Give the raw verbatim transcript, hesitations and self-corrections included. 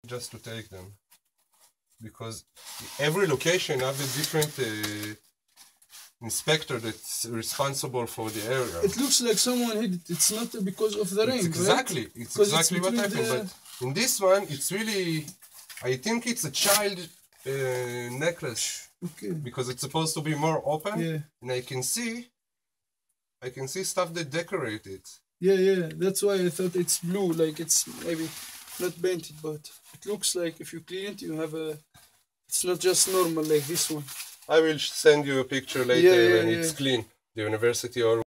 just to take them, because every location have a different uh, inspector that's responsible for the area. It looks like someone hid it. It's not because of the rain, It's exactly, right? it's 'Cause exactly it's what between happened. the- But in this one, it's really, I think it's a child uh, necklace, Okay. because it's supposed to be more open, Yeah. and I can see, I can see stuff that decorate it. Yeah, yeah. That's why I thought it's blue, like it's maybe not painted, but it looks like if you clean it, you have a. It's not just normal like this one. I will send you a picture later Yeah, yeah, when yeah. it's clean. The university always